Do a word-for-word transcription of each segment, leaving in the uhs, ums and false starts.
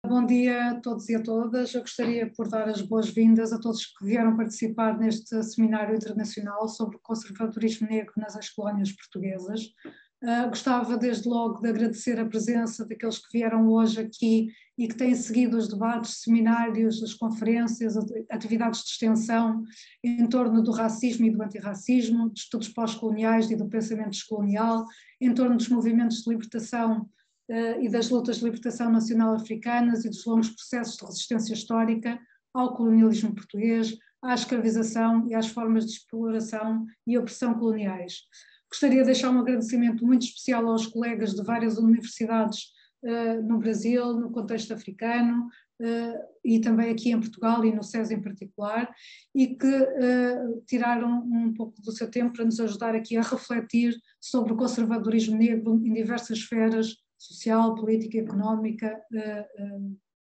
Bom dia a todos e a todas. Eu gostaria por dar as boas-vindas a todos que vieram participar neste seminário internacional sobre o conservadorismo negro nas ex-colónias portuguesas. Uh, gostava desde logo de agradecer a presença daqueles que vieram hoje aqui e que têm seguido os debates, seminários, as conferências, atividades de extensão em torno do racismo e do antirracismo, de estudos pós-coloniais e do pensamento descolonial, em torno dos movimentos de libertação Uh, e das lutas de libertação nacional africanas e dos longos processos de resistência histórica ao colonialismo português, à escravização e às formas de exploração e opressão coloniais. Gostaria de deixar um agradecimento muito especial aos colegas de várias universidades uh, no Brasil, no contexto africano, uh, e também aqui em Portugal e no SES em particular, e que uh, tiraram um pouco do seu tempo para nos ajudar aqui a refletir sobre o conservadorismo negro em diversas esferas social, política e económica, uh, uh,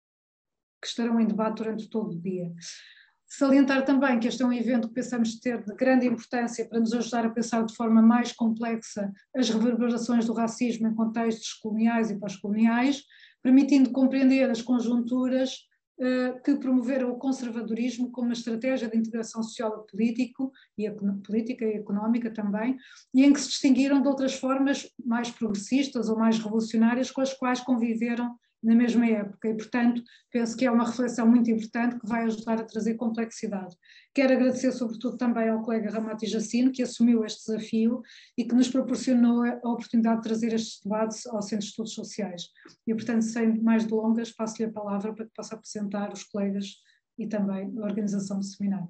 que estarão em debate durante todo o dia. Salientar também que este é um evento que pensamos ter de grande importância para nos ajudar a pensar de forma mais complexa as reverberações do racismo em contextos coloniais e pós-coloniais, permitindo compreender as conjunturas uh, que promoveram o conservadorismo como uma estratégia de integração social e político, e política e económica também, e em que se distinguiram de outras formas mais progressistas ou mais revolucionárias com as quais conviveram na mesma época e, portanto, penso que é uma reflexão muito importante que vai ajudar a trazer complexidade. Quero agradecer sobretudo também ao colega Ramati Jacino, que assumiu este desafio e que nos proporcionou a oportunidade de trazer estes debates ao Centro de Estudos Sociais. E, portanto, sem mais delongas, passo-lhe a palavra para que possa apresentar os colegas e também a organização do seminário.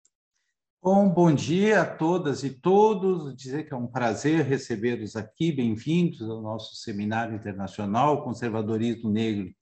Bom, bom dia a todas e todos, dizer que é um prazer recebê-los aqui, bem-vindos ao nosso seminário internacional Conservadorismo Negro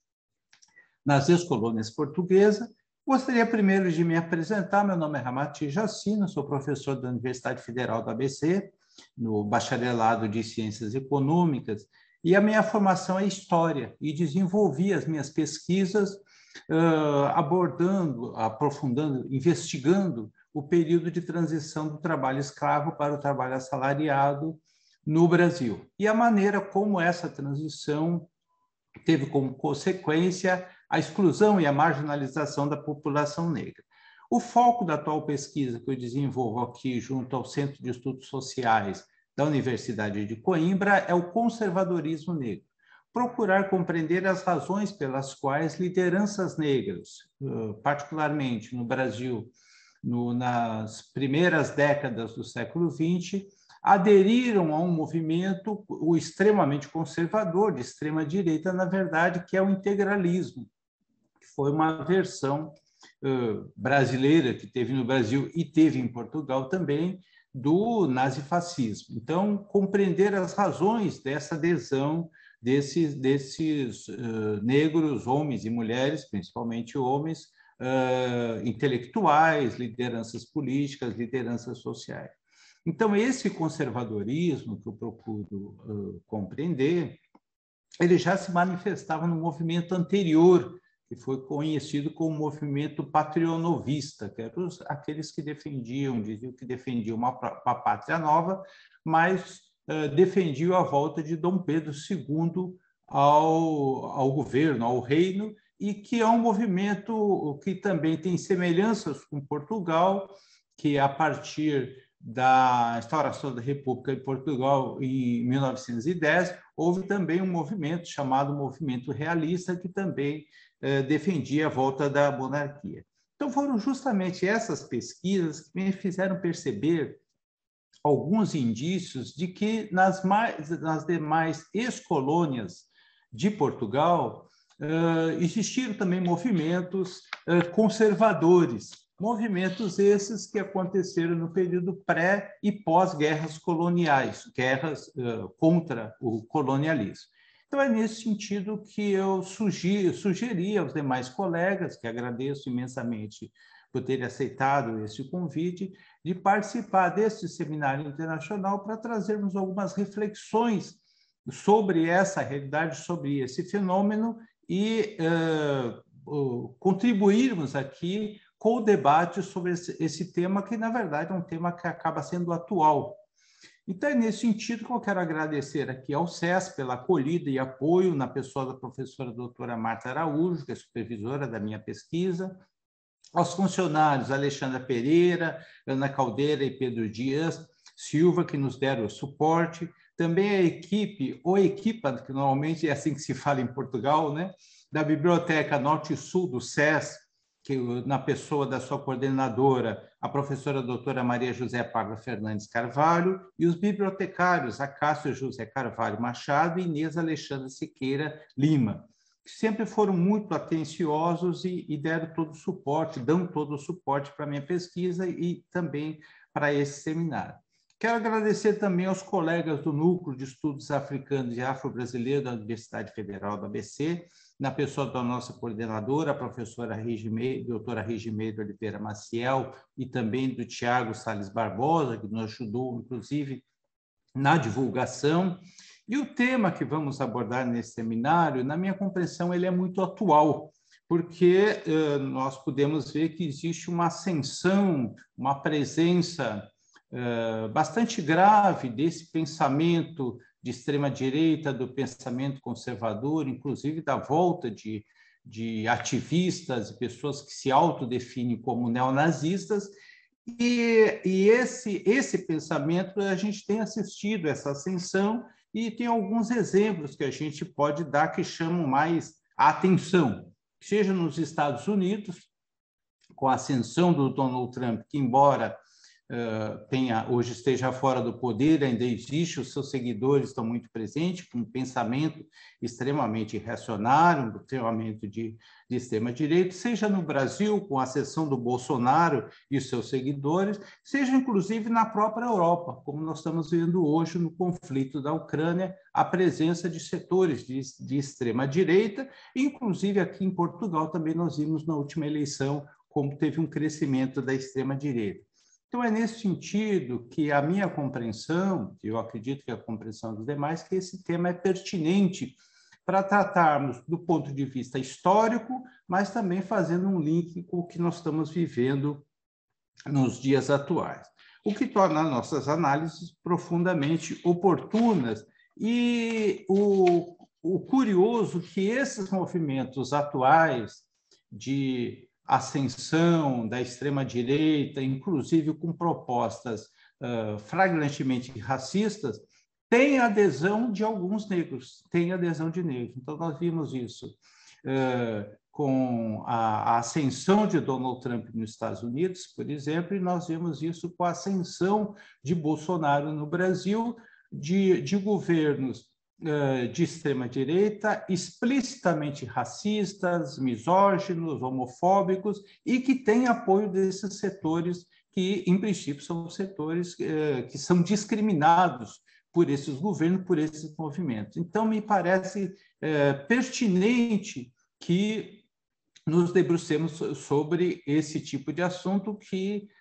nas ex-colônias portuguesas. Gostaria primeiro de me apresentar, meu nome é Ramati Jacino, sou professor da Universidade Federal do A B C, no bacharelado de Ciências Econômicas, e a minha formação é História, e desenvolvi as minhas pesquisas uh, abordando, aprofundando, investigando o período de transição do trabalho escravo para o trabalho assalariado no Brasil. E a maneira como essa transição teve como consequência a exclusão e a marginalização da população negra. O foco da atual pesquisa que eu desenvolvo aqui junto ao Centro de Estudos Sociais da Universidade de Coimbra é o conservadorismo negro. Procurar compreender as razões pelas quais lideranças negras, particularmente no Brasil, No, nas primeiras décadas do século vinte, aderiram a um movimento o extremamente conservador, de extrema-direita, na verdade, que é o integralismo, que foi uma versão uh, brasileira que teve no Brasil e teve em Portugal também, do nazifascismo. Então, compreender as razões dessa adesão desses, desses uh, negros, homens e mulheres, principalmente homens, Uh, intelectuais, lideranças políticas, lideranças sociais. Então, esse conservadorismo que eu procuro uh, compreender, ele já se manifestava no movimento anterior, que foi conhecido como movimento patrionovista, que eram os, aqueles que defendiam, diziam que defendiam uma, uma pátria nova, mas uh, defendiam a volta de Dom Pedro segundo ao, ao governo, ao reino, e que é um movimento que também tem semelhanças com Portugal, que a partir da instauração da República de Portugal em mil novecentos e dez, houve também um movimento chamado Movimento Realista, que também eh, defendia a volta da monarquia. Então foram justamente essas pesquisas que me fizeram perceber alguns indícios de que nas, mais, nas demais ex-colônias de Portugal, Uh, existiram também movimentos uh, conservadores, movimentos esses que aconteceram no período pré- e pós-guerras coloniais, guerras uh, contra o colonialismo. Então, é nesse sentido que eu sugeri, sugeri aos demais colegas, que agradeço imensamente por terem aceitado esse convite, de participar desse seminário internacional para trazermos algumas reflexões sobre essa realidade, sobre esse fenômeno, e uh, uh, contribuirmos aqui com o debate sobre esse, esse tema, que, na verdade, é um tema que acaba sendo atual. Então, é nesse sentido que eu quero agradecer aqui ao S E S pela acolhida e apoio na pessoa da professora doutora Marta Araújo, que é supervisora da minha pesquisa, aos funcionários Alexandra Pereira, Ana Caldeira e Pedro Dias Silva, que nos deram o suporte, também a equipe, ou equipa, que normalmente é assim que se fala em Portugal, né, da Biblioteca Norte e Sul do S E S, que, na pessoa da sua coordenadora, a professora doutora Maria José Pagla Fernandes Carvalho, e os bibliotecários, Acácio José Carvalho Machado e Inês Alexandra Siqueira Lima, que sempre foram muito atenciosos e, e deram todo o suporte, dão todo o suporte para a minha pesquisa e também para esse seminário. Quero agradecer também aos colegas do Núcleo de Estudos Africanos e Afro-Brasileiros da Universidade Federal da A B C, na pessoa da nossa coordenadora, a professora Regime, doutora Regimeire Oliveira Maciel, e também do Tiago Salles Barbosa, que nos ajudou, inclusive, na divulgação. E o tema que vamos abordar nesse seminário, na minha compreensão, ele é muito atual, porque eh, nós podemos ver que existe uma ascensão, uma presença eh, bastante grave desse pensamento de extrema-direita, do pensamento conservador, inclusive da volta de, de ativistas e pessoas que se autodefinem como neonazistas, e, e esse, esse pensamento, a gente tem assistido essa ascensão e tem alguns exemplos que a gente pode dar que chamam mais a atenção, seja nos Estados Unidos, com a ascensão do Donald Trump, que embora Uh, tenha, hoje esteja fora do poder, ainda existe, os seus seguidores estão muito presentes, com um pensamento extremamente reacionário, um pensamento de, de extrema-direita, seja no Brasil, com a ascensão do Bolsonaro e os seus seguidores, seja inclusive na própria Europa, como nós estamos vendo hoje no conflito da Ucrânia, a presença de setores de, de extrema-direita, inclusive aqui em Portugal também nós vimos na última eleição como teve um crescimento da extrema-direita. Então, é nesse sentido que a minha compreensão, eu acredito que a compreensão dos demais, que esse tema é pertinente para tratarmos do ponto de vista histórico, mas também fazendo um link com o que nós estamos vivendo nos dias atuais. O que torna nossas análises profundamente oportunas. E o, o curioso que esses movimentos atuais de ascensão da extrema-direita, inclusive com propostas uh, flagrantemente racistas, tem adesão de alguns negros, tem adesão de negros. Então, nós vimos isso uh, com a, a ascensão de Donald Trump nos Estados Unidos, por exemplo, e nós vimos isso com a ascensão de Bolsonaro no Brasil, de, de governos de extrema-direita, explicitamente racistas, misóginos, homofóbicos, e que têm apoio desses setores que, em princípio, são setores que são discriminados por esses governos, por esses movimentos. Então, me parece pertinente que nos debrucemos sobre esse tipo de assunto que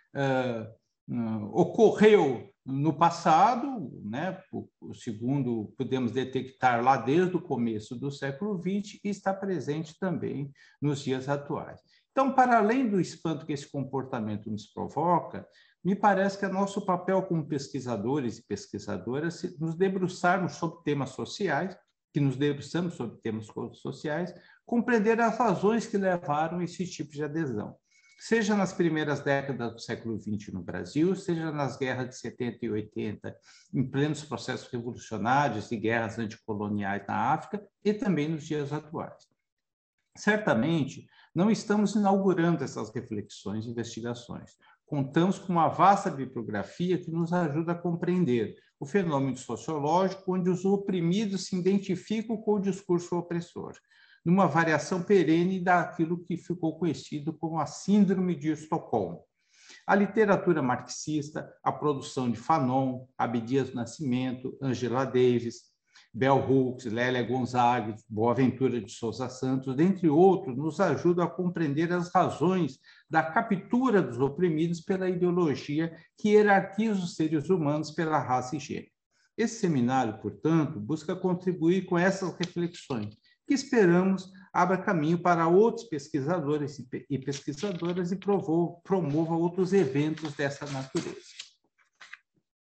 ocorreu no passado, né, o segundo podemos detectar lá desde o começo do século vinte e está presente também nos dias atuais. Então, para além do espanto que esse comportamento nos provoca, me parece que é nosso papel como pesquisadores e pesquisadoras nos debruçarmos sobre temas sociais, que nos debruçamos sobre temas sociais, compreender as razões que levaram a esse tipo de adesão. Seja nas primeiras décadas do século vinte no Brasil, seja nas guerras de setenta e oitenta, em plenos processos revolucionários e guerras anticoloniais na África, e também nos dias atuais. Certamente, não estamos inaugurando essas reflexões e investigações. Contamos com uma vasta bibliografia que nos ajuda a compreender o fenômeno sociológico onde os oprimidos se identificam com o discurso opressor, numa variação perene daquilo que ficou conhecido como a Síndrome de Estocolmo. A literatura marxista, a produção de Fanon, Abdias do Nascimento, Angela Davis, Bell Hooks, Lélia Gonzalez, Boaventura de Souza Santos, dentre outros, nos ajudam a compreender as razões da captura dos oprimidos pela ideologia que hierarquiza os seres humanos pela raça e gênero. Esse seminário, portanto, busca contribuir com essas reflexões, que esperamos abra caminho para outros pesquisadores e pesquisadoras e promova outros eventos dessa natureza.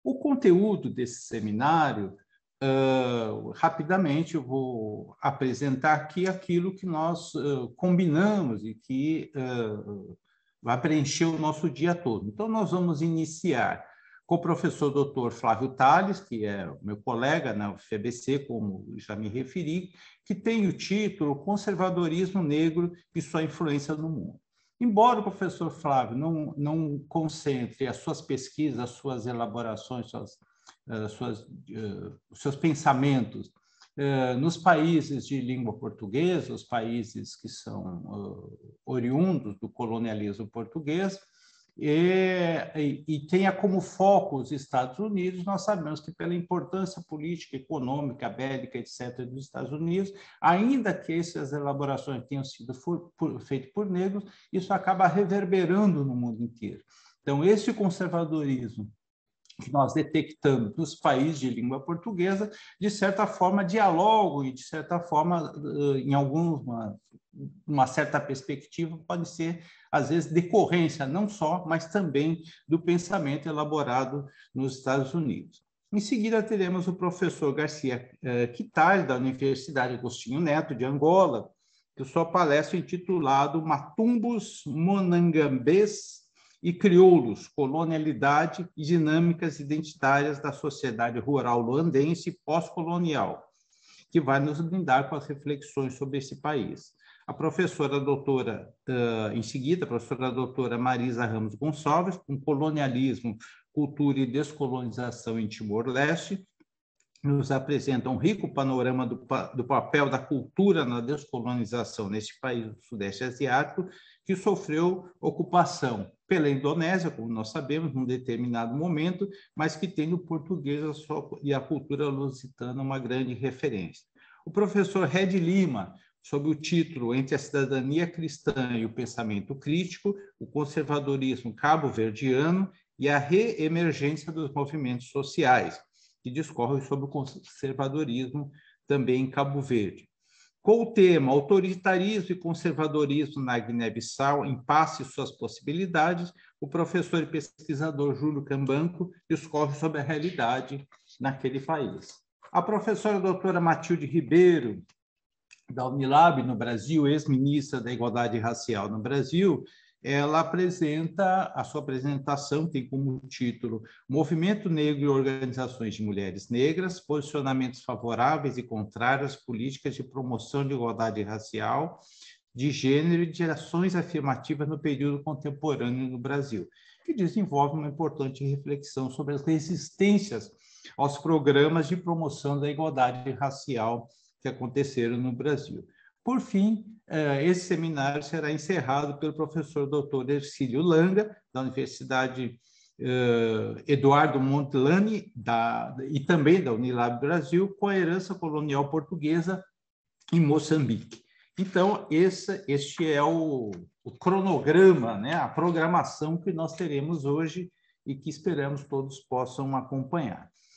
O conteúdo desse seminário, uh, rapidamente eu vou apresentar aqui aquilo que nós uh, combinamos e que uh, vai preencher o nosso dia todo. Então, nós vamos iniciar com o professor doutor Flávio Tales, que é meu colega na U F B C, como já me referi, que tem o título Conservadorismo Negro e sua influência no mundo. Embora o professor Flávio não, não concentre as suas pesquisas, as suas elaborações, suas, uh, suas, uh, seus pensamentos uh, nos países de língua portuguesa, os países que são uh, oriundos do colonialismo português, E, e tenha como foco os Estados Unidos, nós sabemos que pela importância política, econômica, bélica, etcétera, dos Estados Unidos, ainda que essas elaborações tenham sido for, por, feitas por negros, isso acaba reverberando no mundo inteiro. Então, esse conservadorismo que nós detectamos nos países de língua portuguesa, de certa forma, dialogam e, de certa forma, em alguma uma certa perspectiva, pode ser, às vezes, decorrência, não só, mas também do pensamento elaborado nos Estados Unidos. Em seguida, teremos o professor Garcia Quitais, da Universidade Agostinho Neto, de Angola, que sua palestra intitulada Matumbos, Monangambês e Crioulos, Colonialidade e Dinâmicas Identitárias da Sociedade Rural Luandense Pós-Colonial, que vai nos brindar com as reflexões sobre esse país. A professora doutora, uh, em seguida, a professora doutora Marisa Ramos Gonçalves, com colonialismo, cultura e descolonização em Timor-Leste, nos apresenta um rico panorama do, do papel da cultura na descolonização neste país do Sudeste Asiático, que sofreu ocupação pela Indonésia, como nós sabemos, num determinado momento, mas que tem no português a sua, e a cultura lusitana uma grande referência. O professor Red Lima, sob o título Entre a Cidadania Cristã e o Pensamento Crítico, o conservadorismo cabo-verdiano e a reemergência dos movimentos sociais, que discorre sobre o conservadorismo também em Cabo Verde. Com o tema Autoritarismo e Conservadorismo na Guiné-Bissau, Impasse e suas possibilidades, o professor e pesquisador Júlio Cambanco discorre sobre a realidade naquele país. A professora doutora Matilde Ribeiro, da Unilab no Brasil, ex-ministra da Igualdade Racial no Brasil, ela apresenta, a sua apresentação tem como título Movimento Negro e Organizações de Mulheres Negras, posicionamentos favoráveis e contrários às políticas de promoção de igualdade racial, de gênero e de ações afirmativas no período contemporâneo no Brasil, que desenvolve uma importante reflexão sobre as resistências aos programas de promoção da igualdade racial que aconteceram no Brasil. Por fim, esse seminário será encerrado pelo professor doutor Ercílio Langa, da Universidade Eduardo Mondlane, da, e também da Unilab Brasil, com a herança colonial portuguesa em Moçambique. Então, esse, este é o, o cronograma, né, a programação que nós teremos hoje e que esperamos todos possam acompanhar.